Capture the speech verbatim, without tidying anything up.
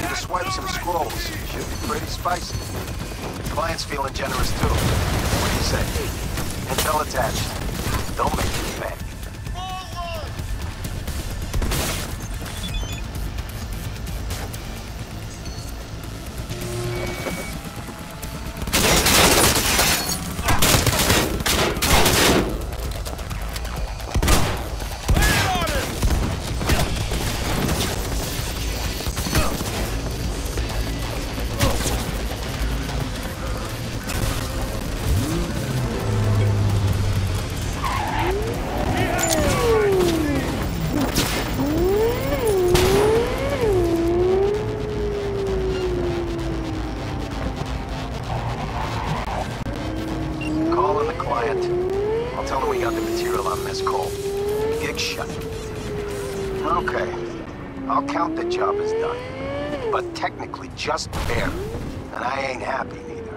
to swipe some scrolls. Should be pretty spicy. Client's feeling generous too. What do you say? Intel attached. Don't make me beg. Okay, I'll count the job as done. But technically just fair. And I ain't happy neither.